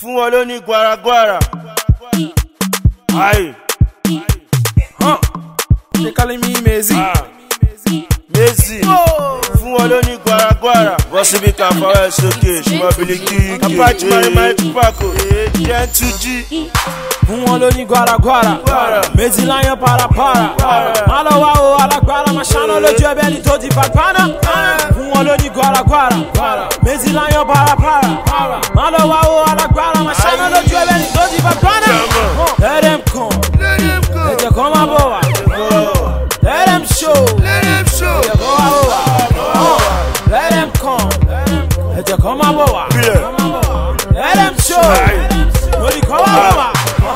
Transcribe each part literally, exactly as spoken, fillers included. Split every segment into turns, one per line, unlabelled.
Fún wọn ló ní guaraguara. Aye.
Huh. They calling me Mezi.
Ah. Mezi. Fún wọn ló ní guaraguara. Wọ́n sì bí ká fọwọ́ sókè. Ṣùgbọ́n bìlìkì ike. Apáàtì Marimari Tupako. Jẹ́ Tuji.
Fún wọn ló ní guaraguara. Mezi láyàn parapara. Má lọ wá o alágbára. Má ṣáná lójú ẹbẹ́ ní tó di bàgbáná. Fún wọn ló ní guaraguara. Mezi láyàn parapara. Má lọ wá o alágbára. Má ṣáná lójú ẹbẹ́ ní tó di bàgbáná. Let them come. Ẹ jẹ́ kó máa bọ̀ wá. Let them show.
Let them show.
Ẹ jẹ́ kó máa bọ̀ wá. Let them come. Ẹ jẹ́ kó máa bọ̀ wá. Let them show. Lórí kó máa bọ̀ wá.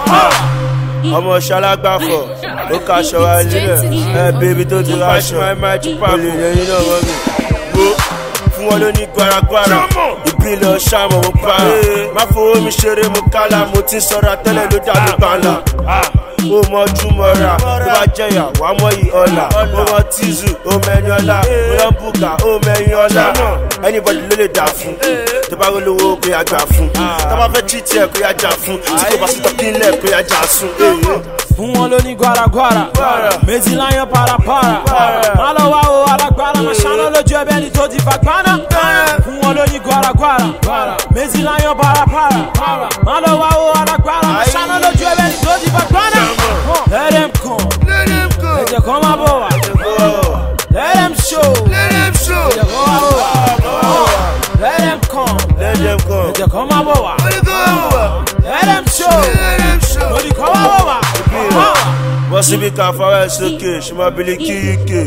Ọmọ ṣalágbàfọ̀ ó ka aṣọ wa nílẹ̀ ẹ bèbí tó ti ra aṣọ Marimari Tupako olè lẹ́yìn náà wọ́n mi. Wo fún wọn ló ní guaraguara ìbílẹ̀ ṣàmọ̀ mo pa má fowó mi ṣeré mo kálá mo ti sọ̀rọ̀ tẹ́lẹ̀ ló dàbí gbàǹlà. Ó mọ jùmọ̀ra tó bá jẹ̀yà wàá mọ yìí ọ̀la ó mọ tíìzù ó mẹ́ni ọ̀la ó lọ bùkà ó mẹ́yìn ọ̀la anybody ló lè dà fún tó bá rí lówó kó yá gbà fún tó bá fẹ́ cheat ẹ̀ kó yá jà fún tí kò bá sí tọ́kínlẹ̀ kó yá jà sùn.
Fún wọn ló ní guaraguara Mezi láyàn parapara má lọ wá o alágbára má ṣáná lójú ẹbẹ́ ní tó di bàgbáná. Fún wọn ló ní guaraguara Mezi láyàn parapara má lọ wá o alágbára má ṣáná lójú ẹbẹ́ ní tó di bàgbáná. Let them come. Ẹ jẹ́ kó máa bọ̀ wá. Let them show.
Let them show.
Ẹ jẹ́ kó máa bọ̀ wá. Let them come.
Let them come.
Ẹ jẹ́ kó máa bọ̀ wá. Let them show. Lórí kó máa bọ̀ wá.
Wọ́n sì bí ká fọwọ́ sókè ṣùgbọ́n bìlìkì ike.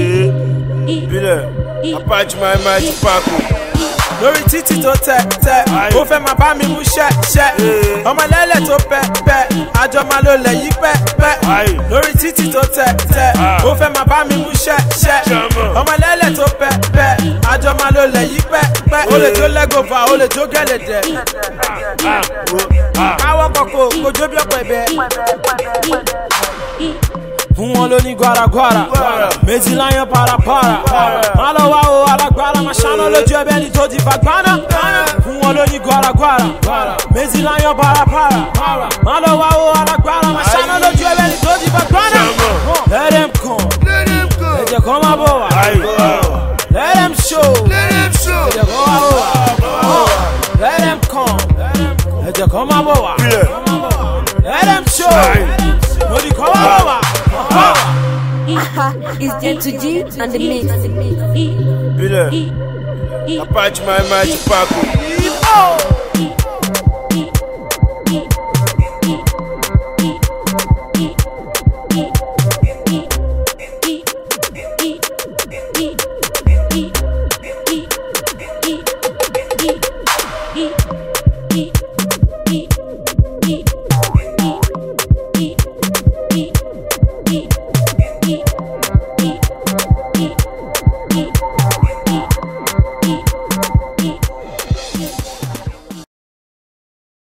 Bílẹ̀ apáàtì Marimari Tupako.
Lórí títì tó tẹ tẹ ó fẹ́ máa bá mi mú ṣẹ́ ṣẹ́ ọmọ lẹ́lẹ̀ tó pẹ́ pẹ́ àjọ máa ló lẹ̀ yí pẹ́ pẹ́. Lórí títì tó tẹ tẹ ó fẹ́ máa bá mi mú ṣẹ́ ṣẹ́ ọmọ lẹ́lẹ̀ tó pẹ́ pẹ́ àjọ máa ló lẹ̀ yí pẹ́ pẹ́. Ó lè jó lẹ́gọ̀fà ó lè jó gẹ̀lẹ̀dẹ̀ káwọ́ kọ̀kọ́ kojó bí ọ̀pẹ̀ bẹ́ẹ̀. Fún wọn ló ní guaraguara Mezi láyàn parapara má lọ wá o alágbára má ṣáná lójú ẹbẹ́ ní tó di bàgbáná. Fún wọn ló ní guaraguara Mezi láyàn parapara má lọ wá o alágbára má ṣáná lójú ẹbẹ́ ní tó di bàgbáná. Let them come. Ẹ jẹ́ kó máa bọ̀ wá. Let them show. Ẹ jẹ́ kó máa bọ̀ wá. Let them come. Ẹ jẹ́ kó máa bọ̀ wá. Let them show. Lórí kó máa bọ̀ wá.
It's J two G and the mix.
Bílẹ̀ apáàtì Marimari Tupako.